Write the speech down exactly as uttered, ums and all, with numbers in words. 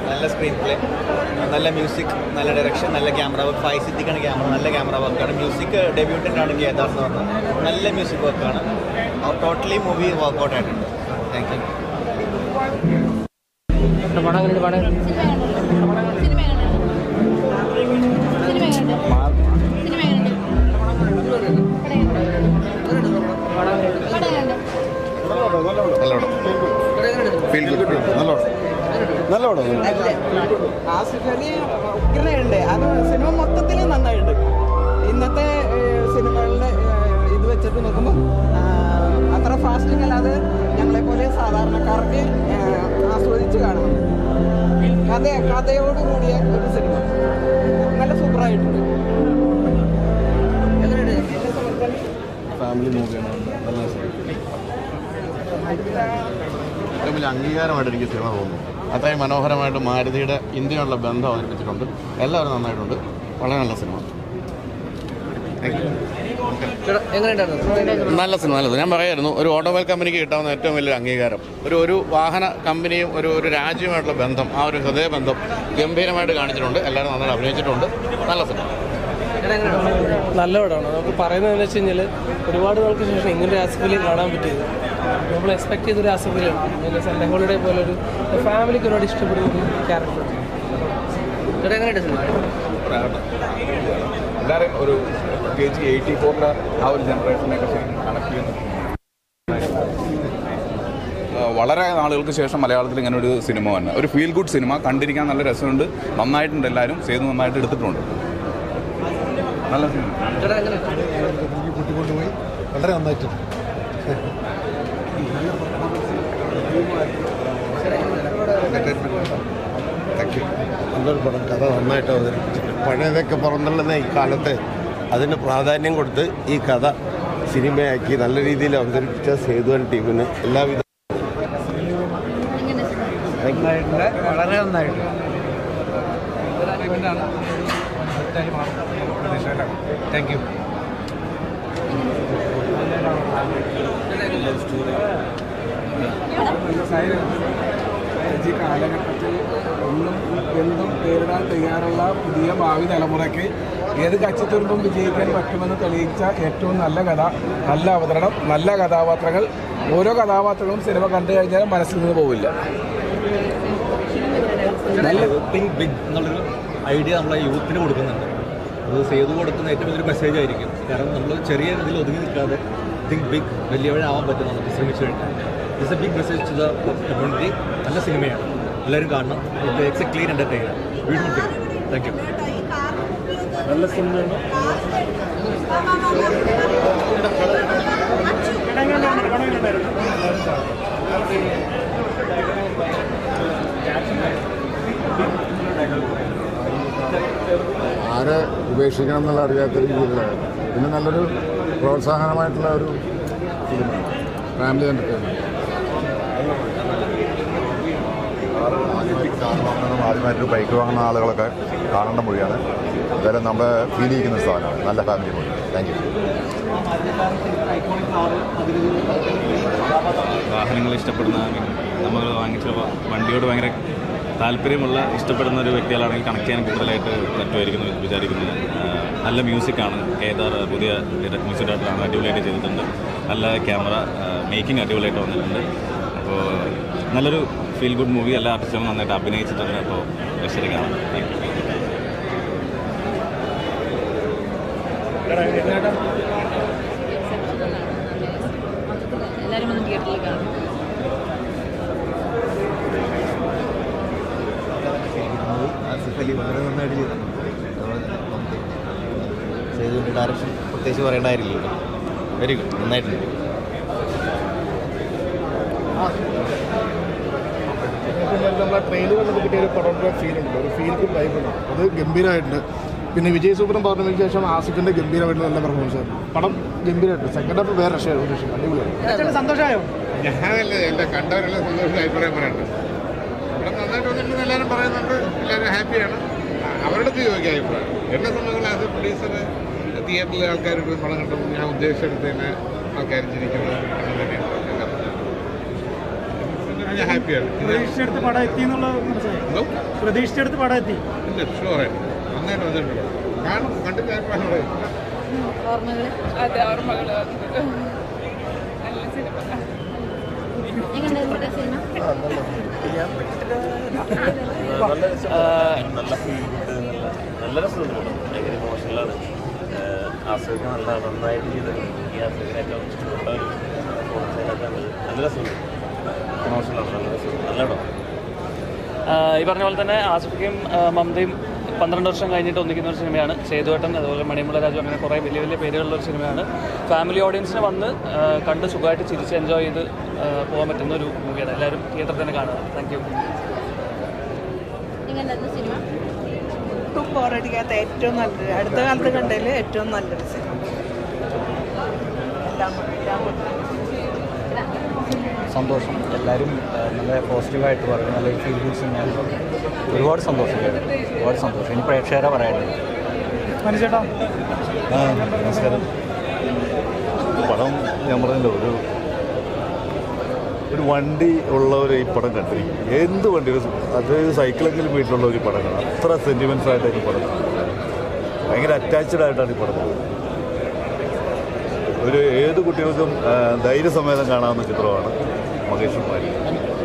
നല്ല screen play, നല്ല music, നല്ല ഡയറക്ഷൻ, നല്ല ക്യാമറ വർക്ക്. ഫൈവ് സിദ്ദിഖാണ് ക്യാമറ, നല്ല ക്യാമറ വർക്കാണ്. മ്യൂസിക് ഡെബ്യൂട്ടൻ്റാണ് കേദാർ എന്ന് പറഞ്ഞത്. നല്ല മ്യൂസിക് വർക്കാണ്. ടോട്ടലി മൂവി വർക്കൗട്ട് ആയിട്ടുണ്ട്. Thank you. നല്ല പടം ആസിഫലി ഉഗ്രനുണ്ട്. അത് സിനിമ മൊത്തത്തിൽ നന്നായിട്ടുണ്ട്. ഇന്നത്തെ സിനിമകളുടെ ഇത് വെച്ചിട്ട് നോക്കുമ്പോൾ അത്ര ഫാസ്റ്റിംഗ് അല്ലാതെ ഞങ്ങളെപ്പോലെ സാധാരണക്കാർക്ക് ആസ്വദിച്ച് കാണണം. കഥ കഥയോട് കൂടിയ ഒരു സിനിമ നല്ല സൂപ്പറായിട്ടുണ്ട്. ഫാമിലി മൂവിയാണ്. നല്ല സിനിമ അംഗീകാരമായിട്ട് എനിക്ക് സിനിമ തോന്നുന്നു. അത്രയും മനോഹരമായിട്ട് മാരുതിയുടെ ഇന്ത്യയുള്ള ബന്ധം അവതരിപ്പിച്ചിട്ടുണ്ട്. എല്ലാവരും നന്നായിട്ടുണ്ട്. വളരെ നല്ല സിനിമ. നല്ല സിനിമ നല്ലത്. ഞാൻ പറയായിരുന്നു, ഒരു ഓട്ടോമൊബൈൽ കമ്പനിക്ക് കിട്ടാവുന്ന ഏറ്റവും വലിയൊരു അംഗീകാരം. ഒരു ഒരു വാഹന കമ്പനിയും ഒരു ഒരു രാജ്യവുമായിട്ടുള്ള ബന്ധം, ആ ഒരു ഹൃദയബന്ധം ഗംഭീരമായിട്ട് കാണിച്ചിട്ടുണ്ട്. എല്ലാവരും നന്നായിട്ട് അഭിനയിച്ചിട്ടുണ്ട്. നല്ല സിനിമ. നല്ല പടമാണ്. നമുക്ക് പറയുന്നതെന്ന് വെച്ച് കഴിഞ്ഞാൽ ഒരുപാട് നാൾക്ക് ശേഷം ഇങ്ങനൊരു ആസിഫലി കാണാൻ പറ്റിയത്. നമ്മൾ എക്സ്പെക്ട് ചെയ്തൊരു ആസിഫലിയാണ്. പിന്നെ സൺഡേ ഹോളിഡേ പോലെ ഒരു ഫാമിലിക്ക് ഒരുപാട് ഇഷ്ടപ്പെടുന്ന ഒരു ക്യാരക്ടർ. എല്ലാവരും ഒരു പ്രത്യേകിച്ച് എയ്റ്റി ഫോറിൻ്റെ ആ ഒരു ജനറേഷനൊക്കെ കണക്ട് ചെയ്യുന്നു. വളരെ നാളുകൾക്ക് ശേഷം മലയാളത്തിൽ ഇങ്ങനെ ഒരു സിനിമ വന്നു. ഒരു ഫീൽ ഗുഡ് സിനിമ, കണ്ടിരിക്കാൻ നല്ല രസമുണ്ട്. നന്നായിട്ടുണ്ട്. എല്ലാവരും ചെയ്ത് നന്നായിട്ട് എടുത്തിട്ടുണ്ട്. നല്ല സിനിമ. കൂട്ടിക്കൊണ്ടുപോയി വളരെ നന്നായിട്ടുണ്ട്. നല്ലൊരു പടം. കഥ നന്നായിട്ട് അവതരിപ്പിച്ചിട്ടുണ്ട്. പഴയതൊക്കെ പുറന്തള്ളുന്ന ഈ കാലത്ത് അതിന് പ്രാധാന്യം കൊടുത്ത് ഈ കഥ സിനിമയാക്കി നല്ല രീതിയിൽ അവതരിപ്പിച്ച സേതുവൻ ടീമിന് എല്ലാവിധ വളരെ നന്നായിട്ട്. Thank you. ഈ കാലഘട്ടത്തിൽ ഒന്നും എന്തും നേരിടാൻ തയ്യാറുള്ള പുതിയ ഭാവി തലമുറയ്ക്ക് ഏത് കച്ചിത്തുരുമ്പും വിജയിക്കാൻ പറ്റുമെന്ന് തെളിയിച്ച ഏറ്റവും നല്ല കഥ, നല്ല അവതരണം, നല്ല കഥാപാത്രങ്ങൾ. ഓരോ കഥാപാത്രങ്ങളും സിനിമ കണ്ടു കഴിഞ്ഞാൽ മനസ്സിൽ നിന്ന് പോവില്ല. നല്ല തിങ്ക് ബിഗ് എന്നുള്ളൊരു ഐഡിയ നമ്മളെ യൂത്തിന് കൊടുക്കുന്നുണ്ട്. അത് സേതു കൊടുക്കുന്ന ഏറ്റവും വലിയൊരു മെസ്സേജ് ആയിരിക്കും. കാരണം നമ്മൾ ചെറിയ ഇതിൽ ഒതുങ്ങി നിൽക്കാതെ തിങ്ക് ബിഗ്, വലിയവരാവാൻ പറ്റും നമുക്ക് ശ്രമിച്ചു കഴിഞ്ഞാൽ. It's a big message to the community. നല്ല സിനിമയാണ്, എല്ലാവരും കാണണം. It's a clean entertainer. Beautiful film. Thank you. നല്ല സിനിമയാണ്. ആരെ ഉപേക്ഷിക്കണം എന്നുള്ള അറിയാത്ത രീതിയിലുള്ള പിന്നെ നല്ലൊരു പ്രോത്സാഹനമായിട്ടുള്ള ഒരു ഫിലിമാണ്. Family entertainment. കാർ വാങ്ങണം, ആദ്യമായിട്ട് ബൈക്ക് വാങ്ങുന്ന ആളുകളൊക്കെ കാണേണ്ട മൂവിയാണ്. എന്തായാലും നമ്മളെ ഫീൽ ചെയ്യുന്ന സാധനമാണ്. നല്ല ഫാമിലി മൂവി. Thank you. വാഹനങ്ങൾ ഇഷ്ടപ്പെടുന്ന, നമ്മൾ വാങ്ങിച്ച വണ്ടിയോട് ഭയങ്കര താല്പര്യമുള്ള ഇഷ്ടപ്പെടുന്ന ഒരു വ്യക്തികളാണെങ്കിൽ കണക്ട് ചെയ്യാൻ കൂടുതലായിട്ട് പറ്റുമായിരിക്കുന്നു വിചാരിക്കുന്നത്. നല്ല മ്യൂസിക്കാണ്. കേദാർ പുതിയ മ്യൂസിക് ഡയറക്ടറാണ്. അടിപൊളിയായിട്ട് ചെയ്തിട്ടുണ്ട്. നല്ല ക്യാമറ മേക്കിംഗ് അടിപൊളിയായിട്ട് വന്നിട്ടുണ്ട്. അപ്പോൾ നല്ലൊരു ഫീൽ ഗുഡ് മൂവി. എല്ലാ ആർട്ടിസ്റ്റുകളും നന്നായിട്ട് അഭിനയിച്ചിട്ടുണ്ട്. അപ്പോൾ ശരി കാണാം. Thank you. എല്ലാവരും ഒന്ന് തിയേറ്ററിൽ കാണും. ആസിഫ് അലി വളരെ നന്നായിട്ട് ചെയ്തിട്ടുണ്ട്. സേതുവിൻ്റെ ഡയറക്ഷൻ പ്രത്യേകിച്ച് പറയേണ്ടായിരിക്കില്ല. വെരി ഗുഡ്, നന്നായിട്ടുണ്ട്. നമ്മളെ ട്രെയിലർ കണ്ടപ്പോൾ കിട്ടിയ ഒരു പടം ഫീലുണ്ട്, ഒരു ഫീൽ ഗുഡ് വൈബുണ്ട്. അത് ഗംഭീരമായിട്ടുണ്ട്. പിന്നെ വിജയ് സൂപ്പറും പറഞ്ഞതിന് ശേഷം ആസിഫിൻ്റെ ഗംഭീരമായിട്ട് നല്ല പെർഫോമൻസ് ആയിരുന്നു. പടം ഗംഭീരമായിട്ട്. സെക്കൻഡ് ഹാഫ് വേറെ രക്ഷയാണ്. അടിപൊളിയാണ്. സന്തോഷമായോ? ഞാനല്ലേ എൻ്റെ കണ്ടവരെല്ലാം സന്തോഷത്തിൽ അഭിപ്രായം പറയുന്നുണ്ട്. ഇവിടെ നന്നായിട്ട് വന്നിട്ടുണ്ട്. എല്ലാവരും പറയുന്നുണ്ട്. എല്ലാവരും ഹാപ്പിയാണ്. അവരുടെ ചോദിക്കുക അഭിപ്രായം. എന്നെ സംബന്ധിച്ചുള്ള ആസ് എ പ്രൊഡ്യൂസർ തിയേറ്ററിലെ ആൾക്കാരുടെ പടം കണ്ടപ്പോൾ ഞാൻ ഉദ്ദേശിച്ചെടുത്ത് തന്നെ ആൾക്കാർ ചിരിക്കുന്നത് അങ്ങനെ തന്നെയാണ്. ഞാൻ ഹാപ്പിയാണ്. പ്രതീക്ഷിച്ചെടുത്ത് പടം എത്തി എന്നുള്ളത് മനസ്സിലായി. പ്രതീക്ഷിച്ചെടുത്ത് പടം എത്തി. ഇല്ല ഷുവറായിട്ട് നന്നായിട്ട് വന്നിട്ടുണ്ട്. കാരണം കണ്ടിട്ട് ഞാൻ പറഞ്ഞത് ഓർമ്മകൾ അതെ ഓർമ്മകൾ നല്ല സിനിമ. എങ്ങനെയുണ്ട് സിനിമ? നല്ല ഫീൽ നല്ല രസമുണ്ട്. ഭയങ്കര ഇമോഷണലാണ്. ആസ്വദിക്കാൻ നല്ല നന്നായിട്ട് ചെയ്തിട്ടുണ്ട്. ഈ ആസ്വദിക്കാൻ ഏറ്റവും ഇഷ്ടപ്പെട്ട ഒരു നല്ല രസമുണ്ട്. ഇമോഷണലാണ്. നല്ല രസമുണ്ട്. നല്ല ഇടം. ഈ പറഞ്ഞ പോലെ തന്നെ ആസിഫിക്കും മമതയും പന്ത്രണ്ട് വർഷം കഴിഞ്ഞിട്ട് ഒന്നിക്കുന്ന ഒരു സിനിമയാണ്. സേതുവേട്ടൻ, അതുപോലെ മണിമുള്ള രാജു, അങ്ങനെ കുറേ വലിയ വലിയ പേരുകളുള്ള ഒരു സിനിമയാണ്. ഫാമിലി ഓഡിയൻസിന് വന്ന് കണ്ട് സുഖമായിട്ട് ചിരിച്ച് എൻജോയ് ചെയ്ത് പോകാൻ പറ്റുന്ന ഒരു മൂവിയാണ്. എല്ലാവരും തിയേറ്ററിൽ തന്നെ കാണുക. Thank you. എങ്ങനെയായിരുന്നു സിനിമ? ഒട്ടും ബോറടിക്കാത്ത ഏറ്റവും നല്ലൊരു, അടുത്ത കാലത്ത് കണ്ടതിൽ ഏറ്റവും നല്ലൊരു സിനിമ. എല്ലാം എല്ലാം സന്തോഷം. എല്ലാവരും നല്ല പോസിറ്റീവായിട്ട് പറയും. നല്ല ഫീൽ ഗുഡ് സിനിമയാണ്. ഒരുപാട് സന്തോഷം, ഒരുപാട് സന്തോഷം. ഇനി പ്രേക്ഷകരെ പറയാനുണ്ട്. മനുഷ്യേട്ടാ ആ നമസ്കാരം. പടം ഞാൻ പറഞ്ഞല്ലോ, ഒരു ഒരു വണ്ടി ഉള്ളവർ ഈ പടം കണ്ടിരിക്കും. എന്ത് വണ്ടി, അത് സൈക്കിളെങ്കിലും വീട്ടിലുള്ള ഒരു പടം കാണാം. അത്ര സെൻറ്റിമെൻറ്റ്സ് ആയിട്ടാണ് ഈ പടം കാണുന്നത്. ഭയങ്കര അറ്റാച്ച്ഡ് ആയിട്ടാണ് ഈ പടം. ഒരു ഏത് കുട്ടികൾക്കും ധൈര്യസമേതം കാണാവുന്ന ചിത്രമാണ് മഹേഷും.